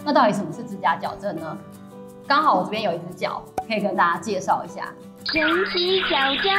那到底什么是指甲矫正呢？刚好我这边有一只脚，可以跟大家介绍一下。 神奇矫正。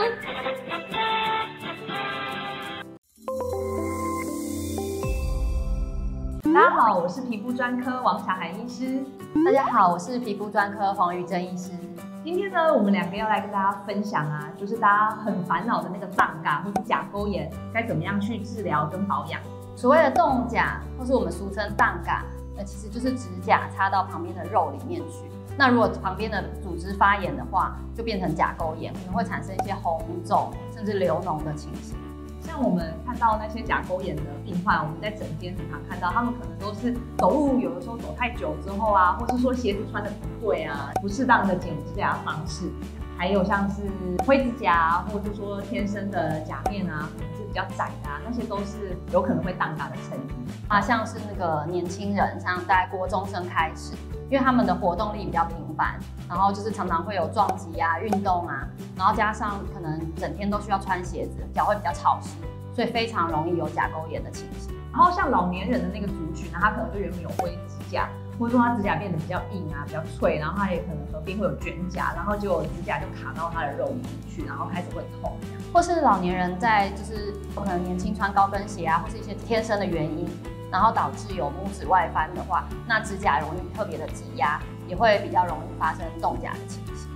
大家好，我是皮肤专科王小涵医师。 大家好，我是皮肤专科黄瑜珍医师。 今天呢，我们两个要来跟大家分享啊，就是大家很烦恼的那个冻甲或是甲沟炎，该怎么样去治疗跟保养。 所谓的冻甲，或是我们俗称冻甲，其实就是指甲插到旁边的肉里面去。那如果旁边的组织发炎的话，就变成甲沟炎，可能会产生一些红肿甚至流脓的情形。 像我们看到那些甲沟炎的病患，我们在诊间很常看到，他们可能都是走路有的时候走太久之后啊，或是说鞋子穿的不对啊，不适当的剪指甲方式，还有像是灰指甲，或者是说天生的甲面啊，可能是比较窄的啊，那些都是有可能会冻甲的成因啊。像是那个年轻人，像大概国中生开始，因为他们的活动力比较频繁，然后就是常常会有撞击啊、运动啊，然后加上可能整天都需要穿鞋子，脚会比较潮湿，所以非常容易有甲沟炎的情形。 然后像老年人的那个族群呢，他可能就原本有灰指甲，或者说他指甲变得比较硬啊、比较脆，然后他也可能合并会有卷甲，然后结果指甲就卡到他的肉里面去，然后开始会痛这样。 或是老年人在就是可能年轻穿高跟鞋啊，或是一些天生的原因，然后导致有拇指外翻的话，那指甲容易特别的挤压，也会比较容易发生冻甲的情形。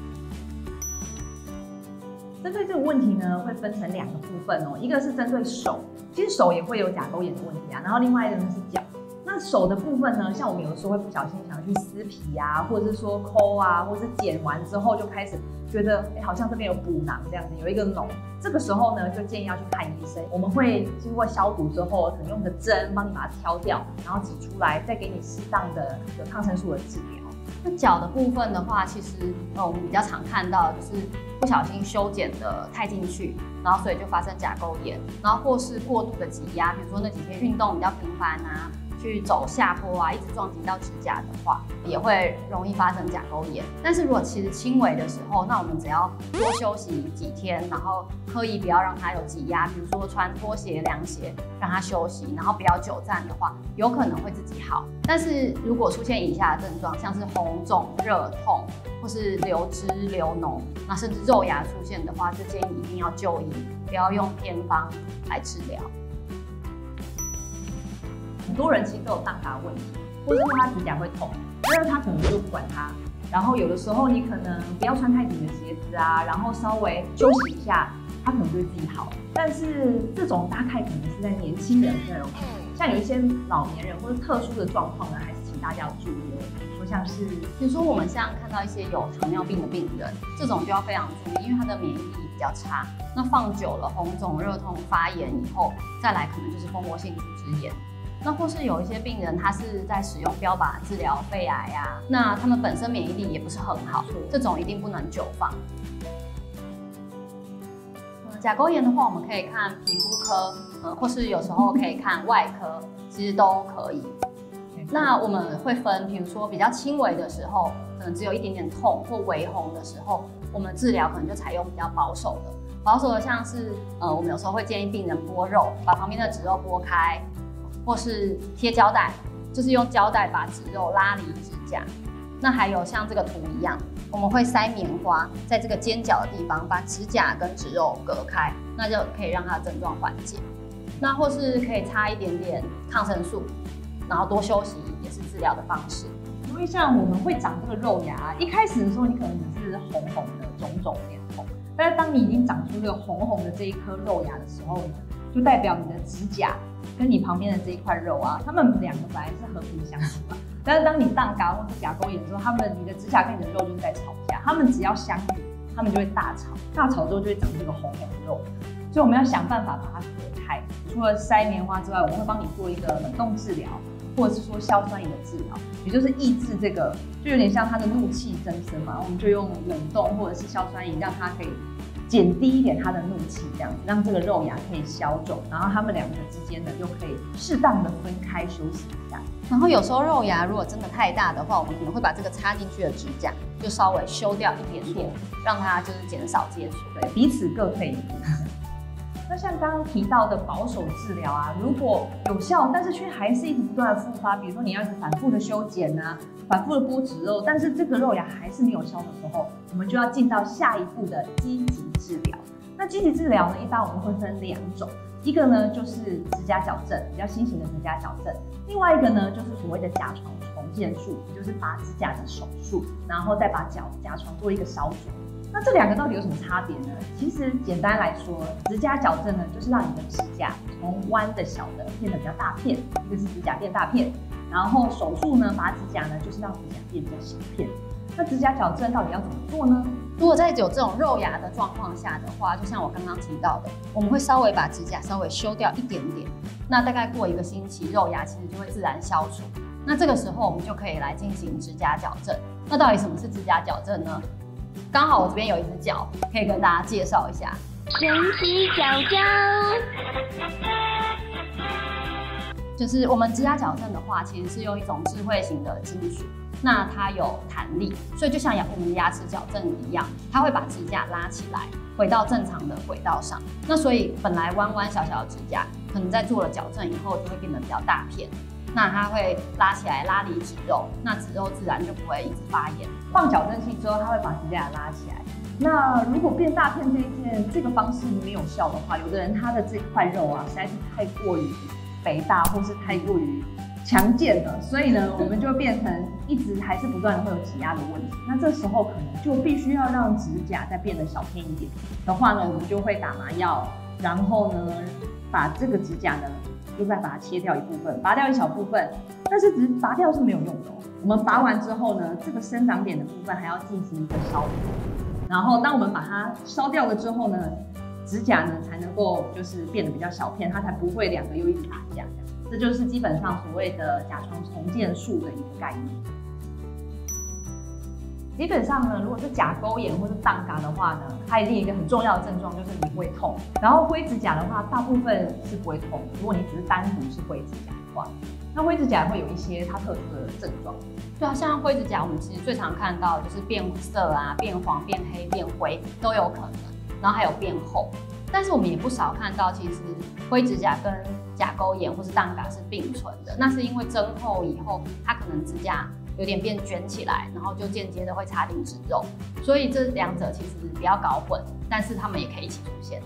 针对这个问题呢，会分成2个部分哦，一个是针对手，其实手也会有甲沟炎的问题啊，然后另外一个呢是脚。那手的部分呢，像我们有的时候会不小心想要去撕皮啊，或者是说抠啊，或者是剪完之后就开始觉得，好像这边有补囊这样子，有一个脓，这个时候呢就建议要去看医生。我们会经过消毒之后，可能用个针帮你把它挑掉，然后挤出来，再给你适当的有抗生素的治疗。 那脚的部分的话，其实我们比较常看到就是不小心修剪的太进去，然后所以就发生甲沟炎，然后或是过度的挤压，比如说那几天运动比较频繁啊，去走下坡啊，一直撞击到指甲的话，也会容易发生甲沟炎。但是如果其实轻微的时候，那我们只要多休息几天，然后刻意不要让它有挤压，比如说穿拖鞋、凉鞋让它休息，然后不要久站的话，有可能会自己好。但是如果出现以下的症状，像是红肿、热痛，或是流汁、流脓，那甚至肉芽出现的话，就建议一定要就医，不要用偏方来治疗。 很多人其实都有冻甲的问题，或者说他指甲会痛，但是他可能就不管它。然后有的时候你可能不要穿太紧的鞋子啊，然后稍微休息一下，它可能就会自己好。但是这种大概可能是在年轻人比较有可能，像有一些老年人或者特殊的状况呢，还是请大家要注意哦。比如说像是， 比如说我们像看到一些有糖尿病的病人，这种就要非常注意，因为他的免疫力比较差。那放久了红肿、热痛、发炎以后，再来可能就是蜂窝性组织炎。那或是有一些病人，他是在使用标靶治疗肺癌啊，那他们本身免疫力也不是很好，这种一定不能久放。甲沟炎的话，我们可以看皮肤科，或是有时候可以看外科，其实都可以。那我们会分，比如说比较轻微的时候，可能只有一点点痛或微红的时候，我们治疗可能就采用比较保守的。保守的像是，我们有时候会建议病人剥肉，把旁边的脂肉剥开。或是贴胶带，就是用胶带把脂肉拉离指甲。那还有像这个图一样，我们会塞棉花在这个尖角的地方，把指甲跟脂肉隔开，那就可以让它的症状缓解。那或是可以擦一点点抗生素，然后多休息也是治疗的方式。 因为像我们会长这个肉芽，一开始的时候你可能只是红红的、肿肿脸红，但是当你已经长出这个红红的这一颗肉芽的时候呢，就代表你的指甲跟你旁边的这一块肉啊，它们两个本来是和平相处的，但是当你冻甲或是甲沟炎的时候，你的指甲跟你的肉就是在吵架，它们只要相遇，它们就会大吵，大吵之后就会长这个红红的肉，所以我们要想办法把它隔开。除了塞棉花之外，我们会帮你做一个冷冻治疗，或者是说硝酸盐的治疗，也就是抑制这个，就有点像它的怒气增生嘛，我们就用冷冻或者是硝酸盐，让它可以减低一点它的怒气，这样子让这个肉芽可以消肿，然后它们两个之间呢就可以适当的分开休息一下。 然后有时候肉芽如果真的太大的话，我们可能会把这个插进去的指甲就稍微修掉一点点，让它就是减少接触， 对，彼此各退一步。那像刚刚提到的保守治疗啊，如果有效，但是却还是一直不断的复发，比如说你要一直反复的修剪啊，反复的剥植肉，但是这个肉芽还是没有消的时候，我们就要进到下一步的积极治疗。那积极治疗呢，一般我们会分2种，一个呢就是指甲矫正，比较新型的指甲矫正，另外一个呢就是所谓的甲床重建术，也就是拔指甲的手术，然后再把甲床做一个烧灼。那这2个到底有什么差别呢？其实简单来说，指甲矫正呢，就是让你的指甲从弯的小的变得比较大片，一个是指甲变大片，然后手术呢，拔指甲呢，就是让指甲变比较小片。那指甲矫正到底要怎么做呢？ 如果在有这种肉芽的状况下的话，就像我刚刚提到的，我们会稍微把指甲稍微修掉一点点，那大概过1个星期，肉芽其实就会自然消除。那这个时候我们就可以来进行指甲矫正。那到底什么是指甲矫正呢？刚好我这边有一只脚，可以跟大家介绍一下。 神奇角角， 就是我们指甲矫正的话，其实是用一种智慧型的金属，那它有弹力，所以就像我们牙齿矫正一样，它会把指甲拉起来，回到正常的轨道上。那所以本来弯弯小小的指甲，可能在做了矫正以后，就会变得比较大片。那它会拉起来，拉离脂肉，那脂肉自然就不会一直发炎。 放矫正器之后，它会把指甲拉起来。那如果变大片这个方式没有效的话，有的人他的这块肉啊，实在是太过于肥大，或是太过于强健了，所以呢，我们就变成一直还是不断的会有挤压的问题。那这时候可能就必须要让指甲再变得小片一点的话呢，我们就会打麻药，然后呢，把这个指甲呢，就再把它切掉一部分，拔掉一小部分，但是只拔掉是没有用的哦。我们拔完之后呢，这个生长点的部分还要进行一个烧灼，然后当我们把它烧掉了之后呢，指甲呢才能够就是变得比较小片，它才不会2个又一直打架。这就是基本上所谓的甲床重建术的一个概念。基本上呢，如果是甲沟炎或是荡嘎的话呢，它一定有一个很重要的症状就是你会痛。然后灰指甲的话，大部分是不会痛。如果你只是单独是灰指甲的话，那灰指甲会有一些它特殊的症状。 对啊，像灰指甲，我们其实最常看到就是变色啊、变黄、变黑、变灰都有可能，然后还有变厚。但是我们也不少看到，其实灰指甲跟甲沟炎或是荡嘎是并存的。那是因为增厚以后，它可能指甲有点变卷起来，然后就间接的会插进脂肉，所以这2者其实不要搞混，但是它们也可以一起出现。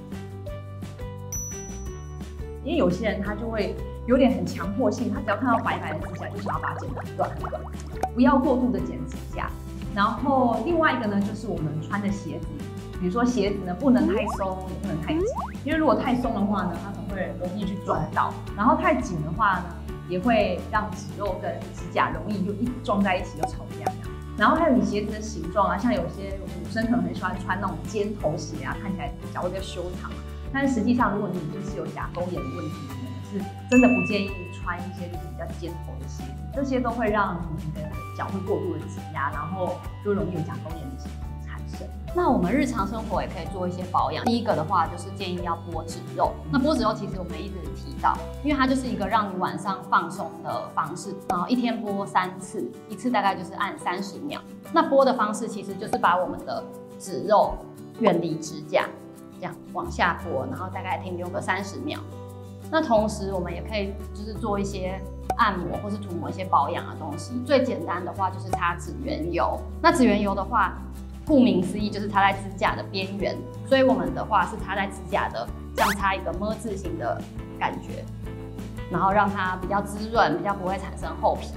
因为有些人他就会有点很强迫性，他只要看到白白的指甲就想要把它剪得很短很短，不要过度的剪指甲。然后另外一个呢，就是我们穿的鞋子，比如说鞋子呢不能太松，也不能太紧，因为如果太松的话呢，它可能会容易去撞到；然后太紧的话呢，也会让脂肉跟指甲容易就一撞在一起就吵架。然后还有你鞋子的形状啊，像有些女生可能很喜欢穿那种尖头鞋啊，看起来脚会比较修长。但是实际上，如果你就是有甲沟炎的问题，我们是真的不建议穿一些就是比较尖头的鞋子，这些都会让你的脚会过度的挤压，然后就容易有甲沟炎的情况产生。 那我们日常生活也可以做一些保养。第一个的话就是建议要剥脂肉。那剥脂肉其实我们一直提到，因为它就是一个让你晚上放松的方式。然后1天剥3次，一次大概就是按30秒。那剥的方式其实就是把我们的脂肉远离指甲，这样往下剥，然后大概停留个30秒。那同时我们也可以就是做一些按摩或是涂抹一些保养的东西。最简单的话就是擦指缘油。那指缘油的话，顾名思义就是擦在指甲的边缘，所以我们的话是擦在指甲的，这样擦一个么字形的感觉，然后让它比较滋润，比较不会产生厚皮。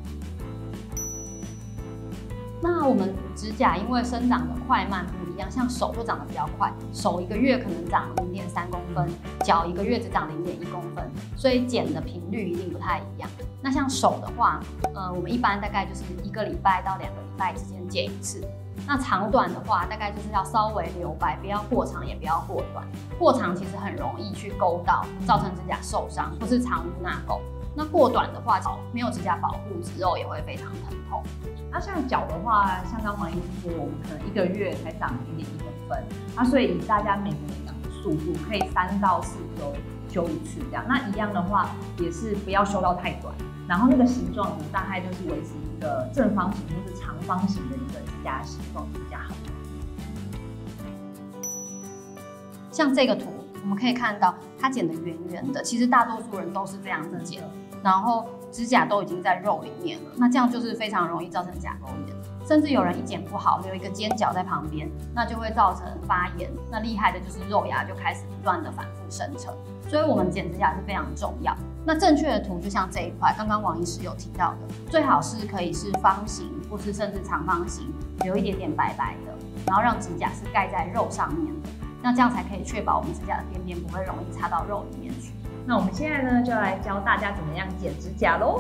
那我们指甲因为生长的快慢不一样，像手就长得比较快，手1个月可能长0.3公分，脚1个月只长0.1公分，所以剪的频率一定不太一样。那像手的话，我们一般大概就是1个礼拜到2个礼拜之间剪一次。那长短的话，大概就是要稍微留白，不要过长也不要过短。过长其实很容易去勾到，造成指甲受伤或是藏污纳垢。那过短的话，没有指甲保护，指肉也会非常疼痛。 那像脚的话，像刚黄医师说，我们可能1个月才长0.1公分，那所以以大家每个人长的速度，可以3到4周修一次这样。那一样的话，也是不要修到太短，然后那个形状呢，大概就是维持一个正方形或是长方形的一个指甲形状比较好。 像这个图， 我们可以看到它剪得圆圆的，其实大多数人都是这样子剪，然后指甲都已经在肉里面了，那这样就是非常容易造成甲沟炎，甚至有人一剪不好，留一个尖角在旁边，那就会造成发炎。那厉害的就是肉芽就开始不断的反复生成，所以我们剪指甲是非常重要。那正确的图就像这一块，刚刚王医师有提到的，最好是可以是方形，或是甚至长方形，留一点点白白的，然后让指甲是盖在肉上面的，那这样才可以确保我们指甲的边边不会容易插到肉里面去。 那我们现在呢，就来教大家怎么样剪指甲喽。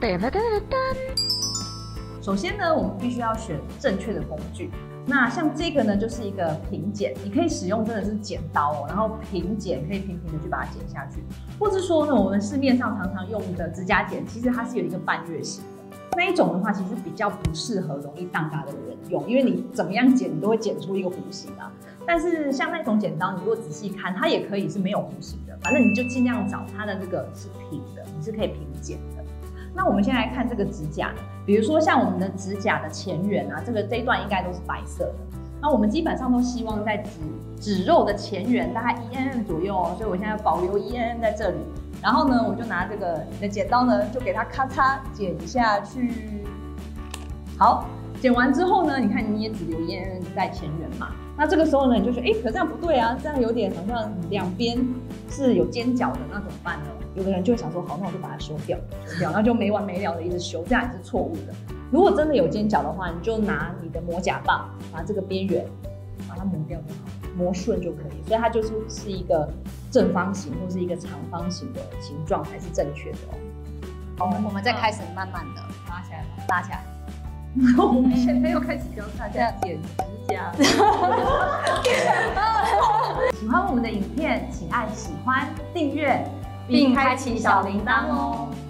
首先呢，我们必须要选正确的工具。那像这个呢，就是一个平剪，你可以使用真的是剪刀哦，然后平剪，可以平平的去把它剪下去。或是说呢，我们市面上常常用的指甲剪，其实它是有一个半月形的，那一种的话，其实比较不适合容易荡嘎的人用，因为你怎么样剪，你都会剪出一个弧形啊。但是像那种剪刀，你如果仔细看，它也可以是没有弧形的，反正你就尽量找它的这个是平的，你是可以平剪的。那我们先来看这个指甲，比如说像我们的指甲的前缘啊，这一段应该都是白色的。那我们基本上都希望在指肉的前缘大概1mm左右哦，所以我现在保留1mm在这里。然后呢，我就拿你的剪刀呢，就给它咔嚓剪下去。好，剪完之后呢，你看你也只留1mm在前缘嘛。那这个时候呢，你就觉得，可这样不对啊，这样有点好像两边是有尖角的，那怎么办呢？有的人就会想说，好，那我就把它修掉，然后就没完没了的一直修，这样也是错误的。如果真的有尖角的话，你就拿你的磨甲棒，把这个边缘把它磨掉就好，磨顺就可以。所以它就是一个正方形或是一个长方形的形状才是正确的哦。 我们再开始慢慢的拉起来， 拉起来。 我们现在又开始教大家剪指甲。喜欢我们的影片，请按喜欢、订阅，并开启小铃铛哦。